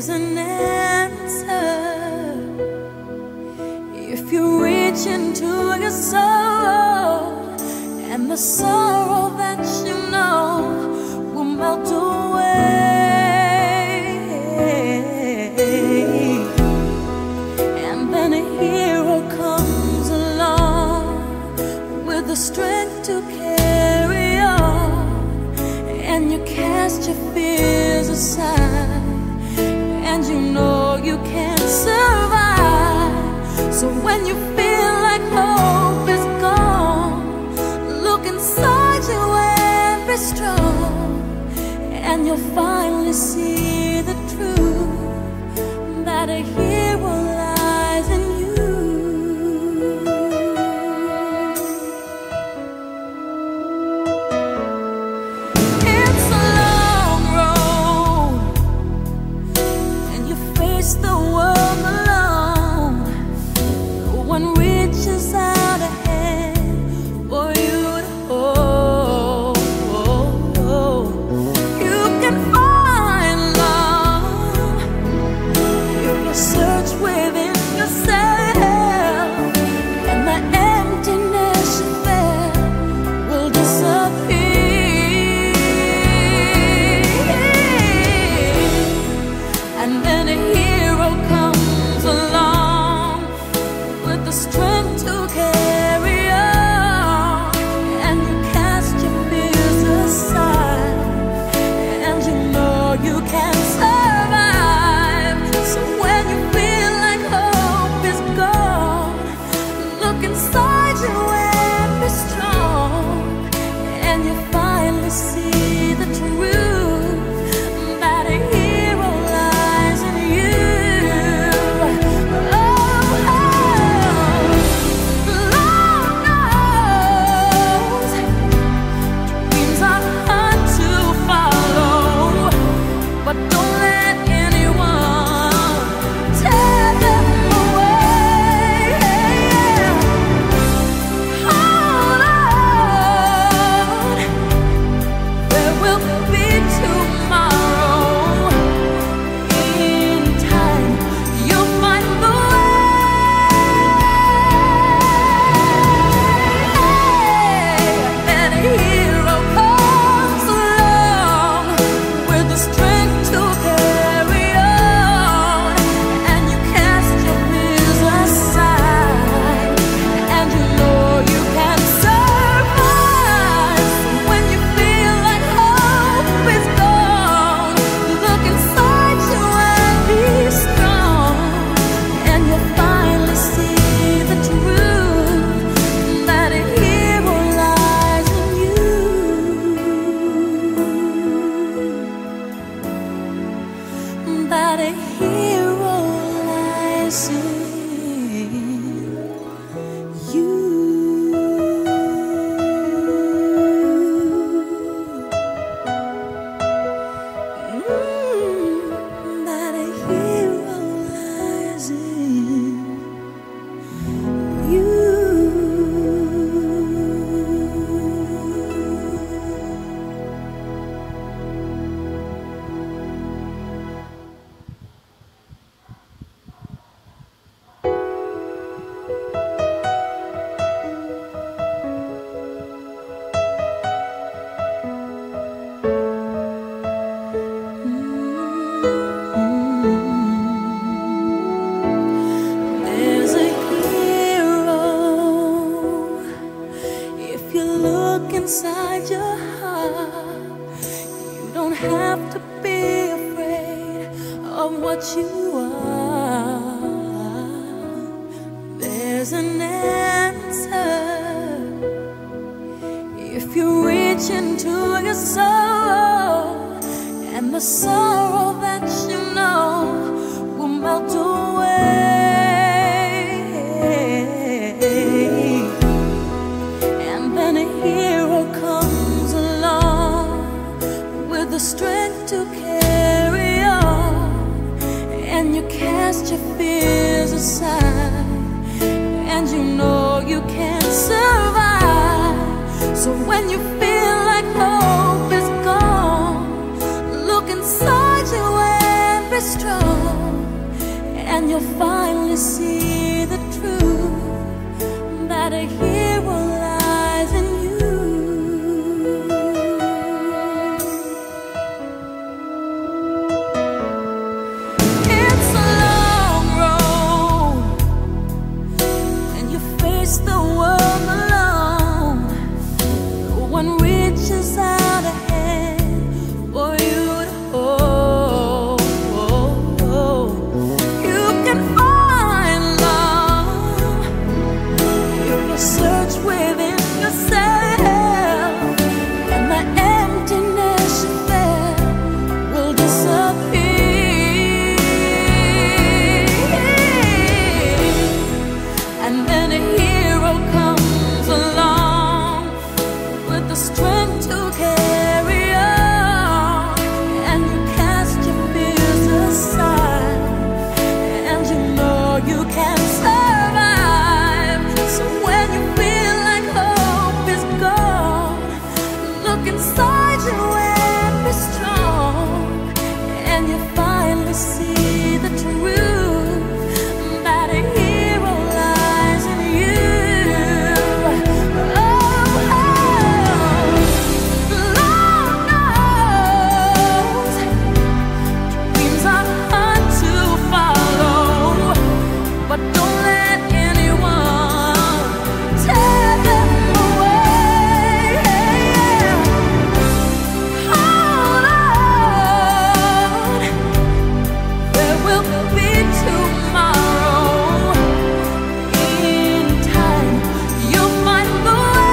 There's an answer if you reach into your soul, and the sorrow that you know will melt away. And then a hero comes along with the strength to carry on, and you cast your fears aside, and you know you can't survive. So when you feel like hope is gone, look inside you and be strong, and you'll finally see the truth that a hero lies in you. It's a long road, and you face the world alone. No one reaches out a hand for you to hold. You can find love if you search within yourself, and the emptiness you felt will disappear. And then a hero comes along with the strength to carry on, and you cast your fears aside, and you know you can survive. So when you feel like hope is gone, look inside you and be strong, and you finally see the truth that a hero lies in you. Lord knows dreams are hard to follow, but don't let anyone tear them away. Hold on, there will be tomorrow. In time, you'll find the way. And a hero comes along with the strength to carry on, and you cast your fears aside, and you know you can survive. So when you feel like hope is gone, look inside you and be strong, and you'll finally see the truth that a hero lies in you. That a hero lies in you. That a hero lies in you. There's a hero if you look inside your heart. You don't have to be afraid of what you are. There's an answer if you reach into your soul, and the sorrow that you know will melt away. And then a hero comes along with the strength to carry on, and you cast your fears aside, and you know you can't survive. So when you feel like hope is gone, look inside you and be strong. you'll finally see the truth, that a hero lies in you. It's a long road, and you face the world alone. No one reaches out a hand for you to hold. You can find love if you search within yourself, and the emptiness you felt will disappear. And then a hero comes along with the strength to carry on, and you cast your fears aside, and you know you can survive. So when you feel like hope is gone, look inside you and be strong, and you finally see the truth, that a hero lies in you. Lord knows dreams are hard to follow, but don't let anyone tear them away. Hold on, there will be tomorrow. In time, you'll find the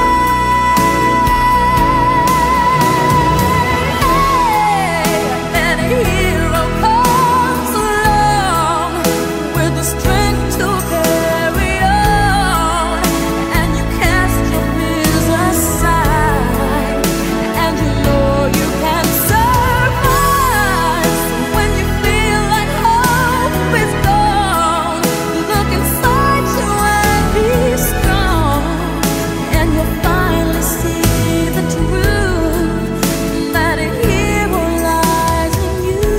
way. Then a hero comes along with the strength to carry on, and you cast your fears aside, and you know you can survive. So when you feel like hope is gone, look inside you and be strong, and you'll finally see the truth, that a hero lies in you,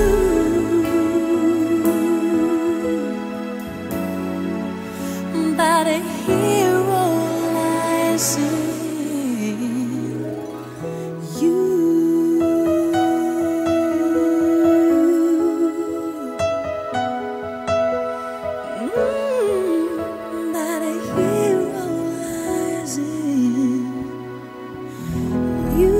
that a hero lies in you. That a hero lies in you.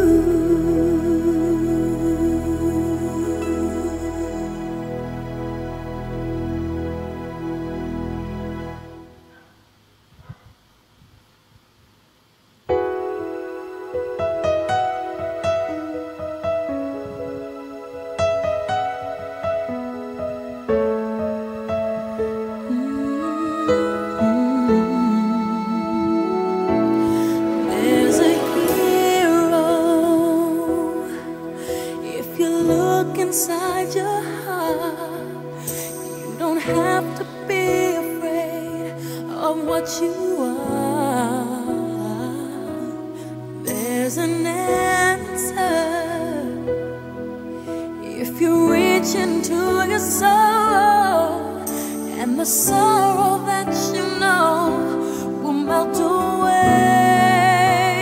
There's a hero if you look inside your heart. You don't have to be afraid of what you are. There's an answer if you reach into your soul, and the sorrow that you know will melt away.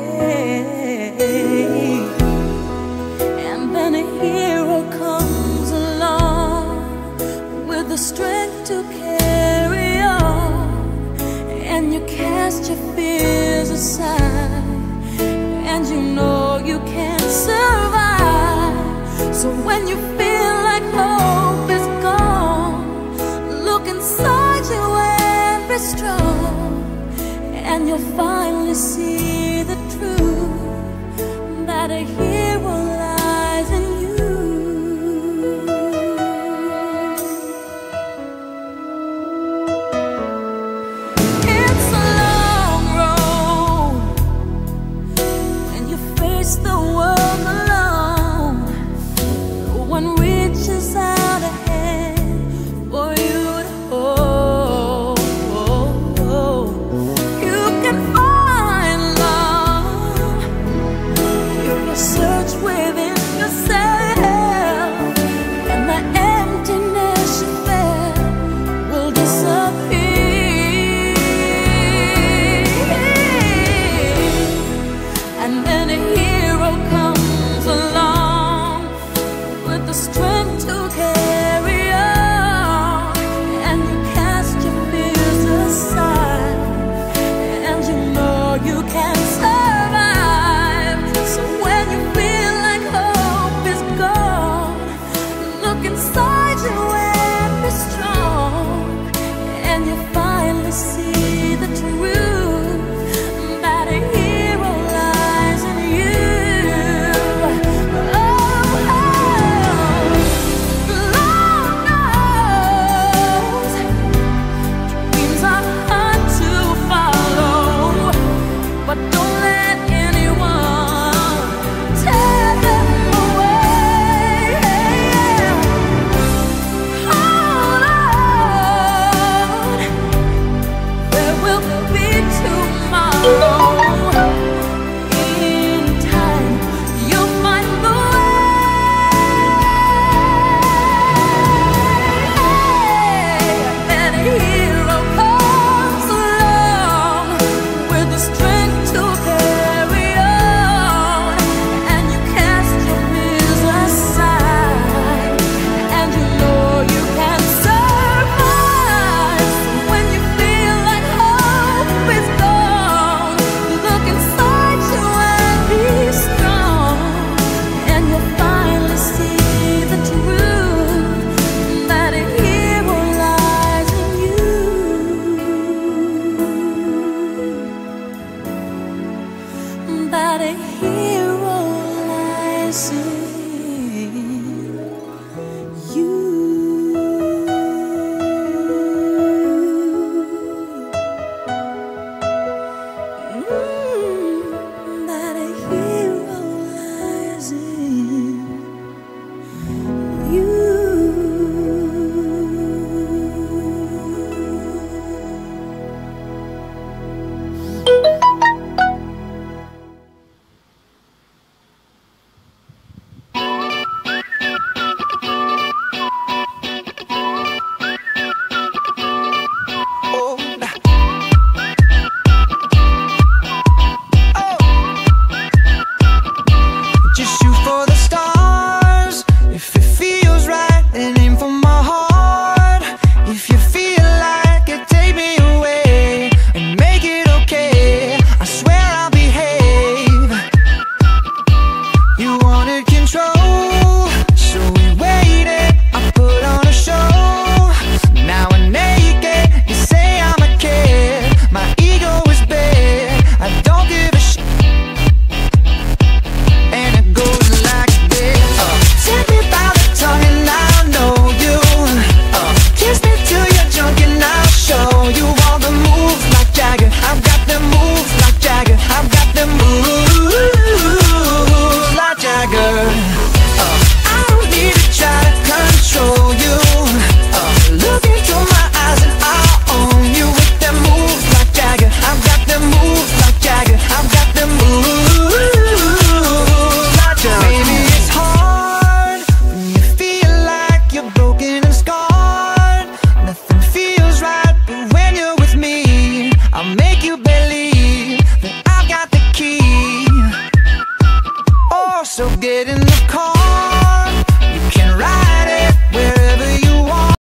And then a hero comes along with the strength to carry on, and you cast your fears aside, and you know you can survive. So when you feel like hope is gone, look inside you and be strong, and you'll finally see the truth, that a hero lies in you. It's a long road, and you face the world alone. No one reaches out a hand for you to hold. You can find love if you search within yourself, and the emptiness you felt strength to carry